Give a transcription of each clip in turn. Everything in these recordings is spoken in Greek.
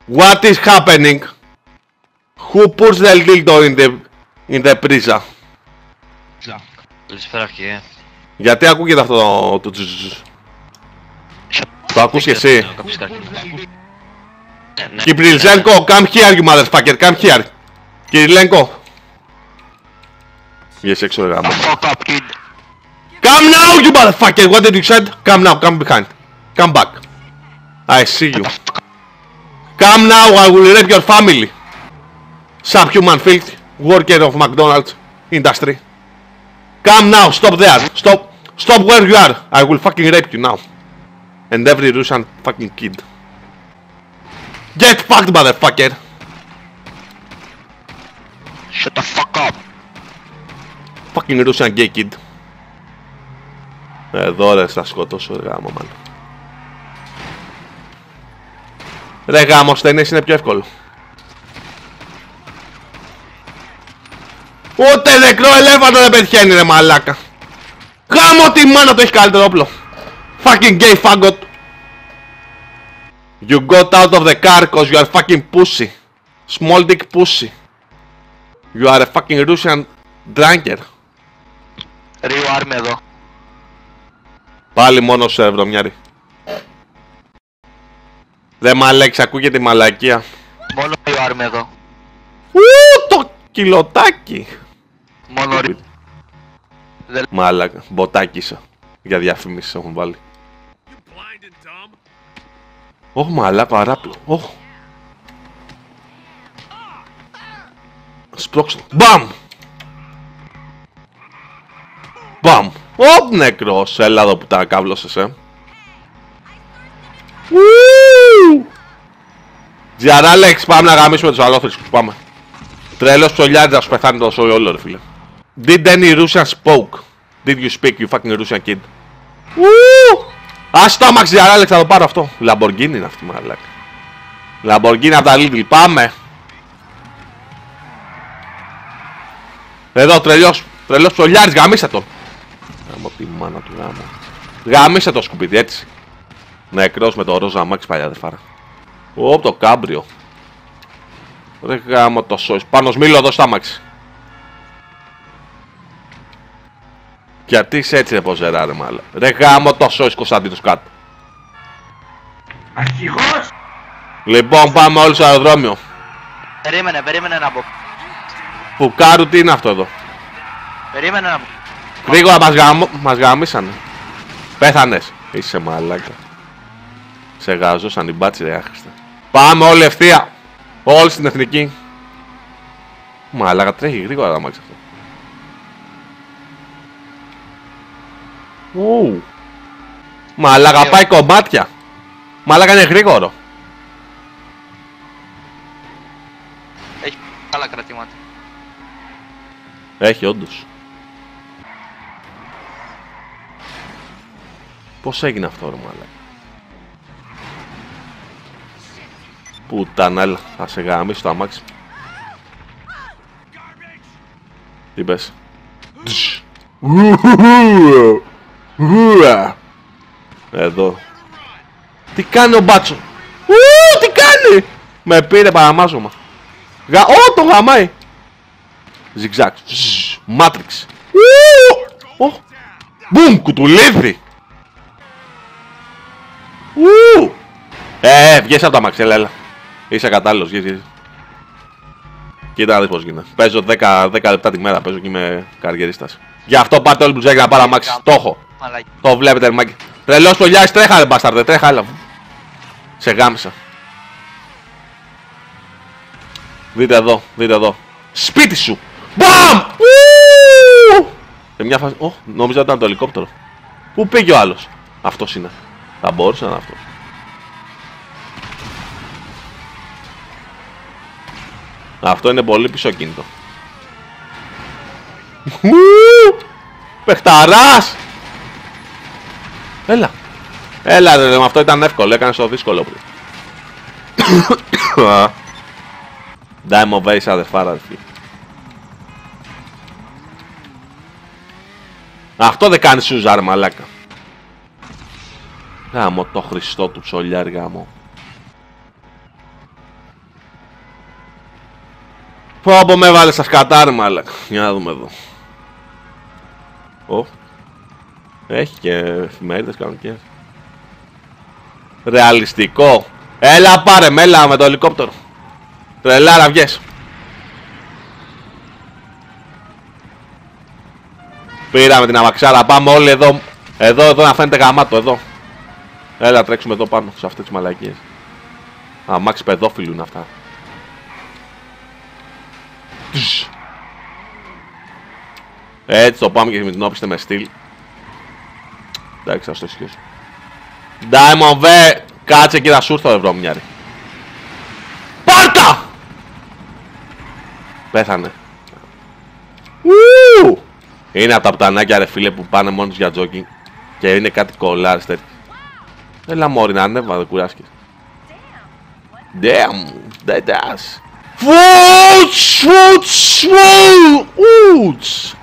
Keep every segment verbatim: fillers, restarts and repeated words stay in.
What is happening? Who puts the dildo in the, in the prisa? Καλησπέρα αρχηγέ. Γιατί ακούγεται αυτό το τζουζουζ? Το ακούς και εσύ? Κυπριλζένκο, come here you motherfucker, come here. Κυριλένκο. Yes, έξω ρε γάμο. Come now you motherfucker, what did you said? Come now, come behind. Come back. I see you. Come now, I will rape your family. Subhuman filth, worker of McDonald's industry. Come now, stop there. Stop. Stop where you are. I will fucking rape you now. And every Russian fucking kid. Get fucked, motherfucker. Shut the fuck up. Fucking Russian gay kid. Εδώ ρε, θα σκοτώσω ρε γάμο μάλλον. Ρε γάμο, στενές είναι πιο εύκολο. Ούτε νεκρό ελέφαντο δεν πετυχαίνει ρε μαλάκα. Γάμο τη μάνα το έχει καλύτερο όπλο. Fucking gay faggot. You got out of the car cause you are fucking pussy. Small dick pussy. You are a fucking Russian drunker. Ρίο άρμη εδώ. Πάλι μόνο σε ευρωμιάρι. Δε μαλέξ, ακούγεται η μαλακία. Μόνο ρίο άρμη εδώ. Ου, το κιλοτάκι. Μόνο ρίο. Μάλακα, μποτάκισα. Για διαφήμιση έχουν βάλει. Ωχ, μαλά, παράπλο. Ωχ. Σπρώξω. Μπαμ! Μπαμ! Ωχ, νεκρός. Έλα εδώ που τα κάβλωσες, ε. Τζιαράλεξ, πάμε να γαμίσουμε τους αλόθρησκους, πάμε. Τρελός ψωλιάρης να σου πεθάνει το σώει όλο, ρε φίλε. Did any Russian spoke? Did you speak, you fucking Russian kid? Ας το άμαξι, Τζιαράλεξ, θα το πάρω αυτό. Λαμποργκίνι είναι αυτή, μαλάκα. Λαμποργκίνι από τα Lidl, πάμε. Εδώ, τρελός, τρελός ψωλιάρης, γαμίσε τον. Γάμω τη μάνα του γάμου. Γαμίσε το σκουπίδι, έτσι. Νεκρός με το ρόζα αμάξι παλιά δε φάρα. Ω, το κάμπριο. Ρε γάμω το σόις. Πάνω σμίλο εδώ στα αμάξι. Γιατί είσαι έτσι ρε ποζερά ρε μάλλα. Ρε γάμω το σόις Κωνσταντίνος κάτω. Αρχηγός! Λοιπόν πάμε όλοι στο αεροδρόμιο. Περίμενε, περίμενε να πω. Φουκάρου τι είναι αυτό εδώ. Περίμενε να πω. Γρήγορα μας, γαμ... μας γαμίσανε. Πέθανες. Είσαι μαλάκα. Σε γάζωσαν οι μπάτσι ρε άχρηστα. Πάμε όλοι ευθεία. Όλοι στην εθνική. Μαλάκα τρέχει γρήγορα να μάξει αυτό. Ου. Μαλάκα πάει κομμάτια. Μαλάκα είναι γρήγορο. Έχει άλλα κρατήματα. Έχει όντως. Πώς έγινε αυτό ρε μαλάκα. Πουτάνα, έλα, θα σε γαμίσω το αμάξι. Τι πες. Εδώ. Τι κάνει ο μπάτσο. Ου, τι κάνει. Με πήρε παραμάζωμα. Γα... Ω, το γαμάει. Ζιγζάκ. Μάτριξ. Ου. Μπουμ, κουτουλίδι. Ου. Ε, βγες από το αμάξι, έλα, έλα. Είσαι κατάλληλος, βγες, βγες. Κοίτα να δεις πώς γίνεται. Παίζω δέκα λεπτά τη μέρα, παίζω και είμαι καριερίστας. Γι' αυτό πάτε όλοι μπουζάκι να πάρω αμάξι. Το έχω. Το βλέπετε, ρημάκι. Τρελός πολιάς, τρέχα ρε μπάσταρδε, τρέχα, έλα. Σε γάμισα. Δείτε εδώ, δείτε εδώ. Σπίτι σου. Μπαμ! Σε μια φάση... Ω, νόμιζα ότι ήταν το ελικόπτερο. Πού πήγε ο άλλος. Αυτός είναι. Θα μπορούσε να είναι αυτός. Αυτό είναι πολύ πίσω κίνητο. Πεχταράς! Έλα. Έλα ρε, αυτό ήταν εύκολο, έκανες το δύσκολο πριν. Ντάιμο βέεις αδερφάρα αδερφή. Αυτό δεν κάνει σούζα ρε μαλάκα. Γάμο το Χριστό του ψωλιάρι γάμο. Πω πω με βάλε στα σκατάρ μάλλον. Για να δούμε εδώ. Ω. Έχει και εφημερίδες κανονικές. Ρεαλιστικό. Έλα πάρε μέλα με το ελικόπτερο. Τρελάρα βγες. Πήραμε την αμαξάρα. Πάμε όλοι εδώ. Εδώ, εδώ να φαίνεται γαμάτο. Εδώ. Έλα τρέξουμε εδώ πάνω σε αυτές τις μαλακίες. Αμάξι παιδόφιλου είναι αυτά. Έτσι το πάμε και με την όπιστε με στυλ. Εντάξει, θα στο ισχύσω. Diamond V, κάτσε εκεί να σου έρθω ευρώ μοιάρι. Πάρτα! Πέθανε. Ου! Είναι από τα πουτανάκια ρε φίλε που πάνε μόνος για τζόκινγκ. Και είναι κάτι κολλάρες τέτοιο. Έλα μόρι να ανέβα, δεν κουράστηκες. Damn, that does. Φουτς, φουτς, φουτς.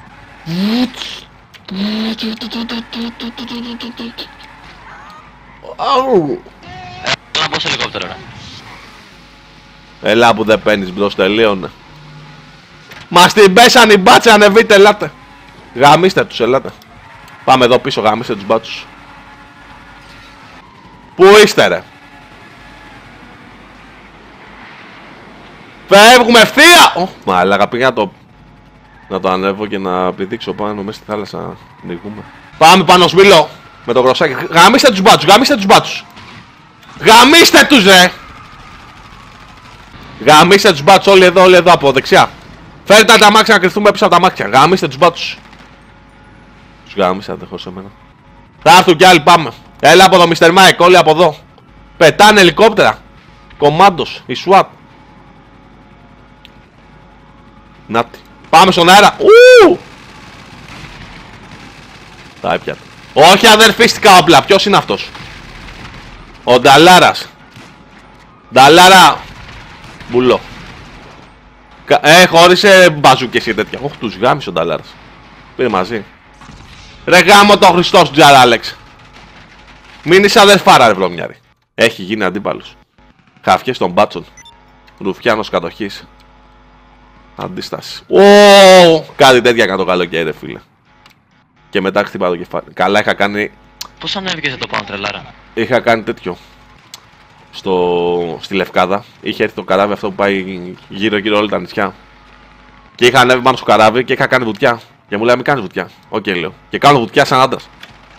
Έλα να πω σε ελικόπτερο ρε. Έλα που δεν παίρνεις μπρος, τελείωνε. Μας την πέσαν οι μπάτσες, ανεβείτε, ελάτε. Γαμίστε τους, ελάτε. Πάμε εδώ πίσω, γαμίστε τους μπάτσους. Πού είστε ρε? Φεύγουμε ευθεία! Ω, μαλάκα, πήγα να το... να το ανέβω και να πηδήξω πάνω μέσα στη θάλασσα. Νικούμε. Πάμε πάνω σπήλο. Με το γροσάκι. Γαμίστε τους μπάτσους, γαμίστε τους μπάτσους. Γαμίστε τους ρε! Γαμίστε τους μπάτσους όλοι εδώ, όλοι εδώ από δεξιά. Φέρτε τα μάξια να κρυφθούμε πίσω από τα μάξια. Γαμίστε τους μπάτσους. Τους γαμίσατε χωρίς εμένα. Θα έρθουν κι άλλοι, πάμε. Έλα από εδώ, μίστερ Mike, όλοι από εδώ. Πετάνε ελικόπτερα. Κομμάντος, η SWAT. Νάτι. Πάμε στον αέρα. Ου! Τα έπιατα. Όχι αδερφίστικα όπλα. Ποιος είναι αυτός? Ο Νταλάρας. Νταλάρα. Μπουλό. Ε, χωρίς ε, μπαζούκες και τέτοια. Όχι, τους γάμισε ο Νταλάρας. Πήρε μαζί. Ρε γάμο το Χριστός Τζάρα, Άλεξ. Μην είσαι αδερφάρα ρε βρωμιάρη. Έχει γίνει αντίπαλος. Χαφιές των μπάτσων. Ρουφιάνος κατοχής. Αντίσταση. Ω, κάτι τέτοια κατά το καλοκαίρι ρε φίλε. Και μετά χτύπα το κεφάλι. Καλά είχα κάνει. Πώς ανέβηκες εδώ πάνω τρελάρα? Είχα κάνει τέτοιο. Στο... Στη Λευκάδα. Είχε έρθει το καράβι αυτό που πάει γύρω γύρω όλα τα νησιά. Και είχα ανέβει πάνω στο καράβι και είχα κάνει βουτιά. Και μου λέει μην κάνεις βουτιά. Οκ okay, λέω. Και κάνω βουτιά σαν άντρας.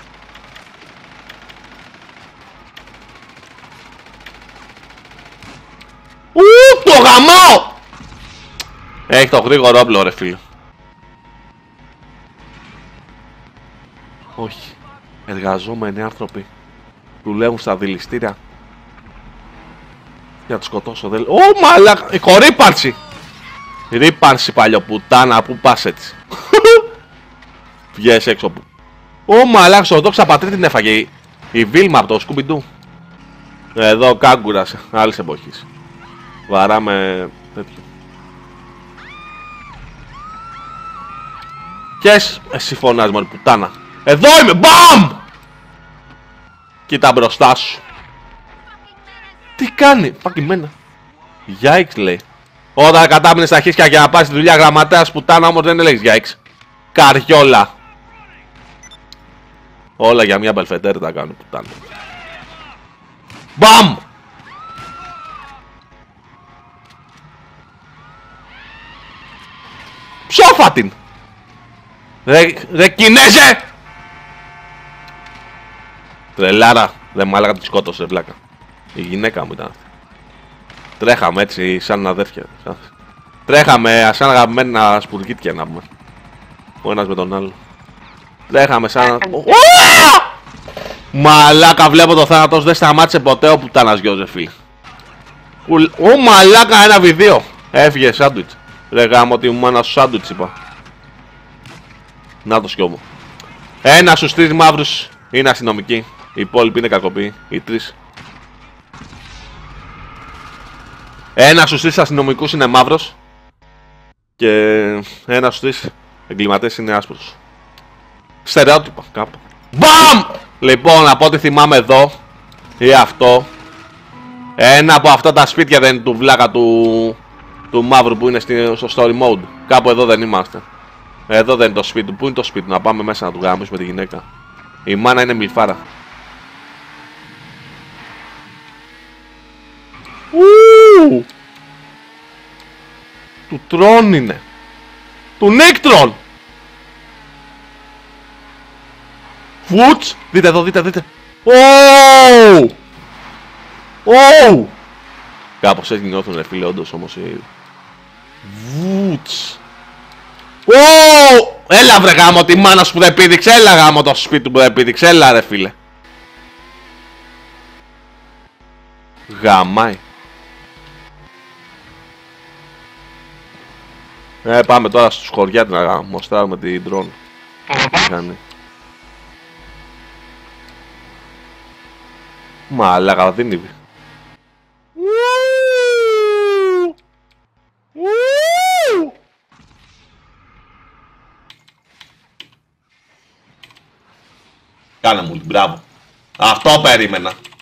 Ου, το γαμάω! Έχει το γρήγορο όπλο ρε φίλε. Όχι. Εργαζόμενοι άνθρωποι. Δουλεύουν στα δηληστήρια. Για να τους σκοτώσω δεν... Ω μαλάκα! Έχω ρύπαρση! Ρύπαρση παλιοπουτάνα, πού πας έτσι? Βγες έξω που... Ω μαλάκα, στο δόξα πατρί την έφαγε η, η Βίλμα από το Σκουμπιντού. Εδώ κάγκουρας άλλης εποχής. Βαράμε τέτοιο. Κες, εσύ φωνάζεις μωρή πουτάνα. Εδώ είμαι, μπαμ! Κοίτα μπροστά σου. Τι κάνει, φάκι μένα. Γιάιξ λέει. Όταν κατάπινες τα χίσια για να πας στη δουλειά γραμματέας πουτάνα όμως δεν έλεγες γιάιξ. Καριόλα. Όλα για μια μπελφετέρ τα κάνουν πουτάνα. Μπαμ! Ψόφα την! Ρε, ρε Κινέζε! Τρελάρα, δεν μάλακα τη σκότωσε βλάκα. Η γυναίκα μου ήταν αυτή. Τρέχαμε έτσι σαν αδέρφια. Τρέχαμε σαν αγαπημένα σπουργίτια να πούμε. Ο ένας με τον άλλο. Τρέχαμε σαν... Μαλάκα βλέπω το θάνατος δεν σταμάτησε ποτέ ο πουτάνας γιος ρε φίλε. Ω μαλάκα ένα βιδίο. Έφυγε σάντουιτς. Ρε γάμο ότι μου ένα σάντουιτς είπα. Να το σκιώμο. Ένα στους τρεις μαύρους είναι αστυνομικοί. Οι υπόλοιποι είναι κακοποιοί. Οι τρεις. Ένα στους τρεις αστυνομικούς είναι μαύρος. Και ένα στους τρεις εγκληματές είναι άσπρος. Στερεότυπα κάπου. Μπαμ! Λοιπόν, από ό,τι θυμάμαι εδώ ή αυτό. Ένα από αυτά τα σπίτια δεν είναι του βλάκα του Του μαύρου που είναι στο story mode. Κάπου εδώ δεν είμαστε. Εδώ δεν είναι το σπίτι του. Πού είναι το σπίτι του? Να πάμε μέσα να του γάμισουμε τη γυναίκα. Η μάνα είναι μιλφάρα. Ου! Του Τρόν είναι. Του Νίκτρον! Φουτς! Δείτε εδώ, δείτε, δείτε. Ωου! Ωου! Κάπως έτσι νιώθουν ρε φίλε, όντως όμως. Βούτς! Ωου! Έλα βρε γάμο τη μάνα σου που δεν πήδηξε, έλα γάμο το σπίτι του που δεν πήδηξε, έλα ρε φίλε. Γαμάει. Ε, πάμε τώρα στους χωριά να μοστράρουμε την drone. Κάνει. Μαλάκα, δίνει. Κάνε μου την μπράβο. Αυτό περίμενα.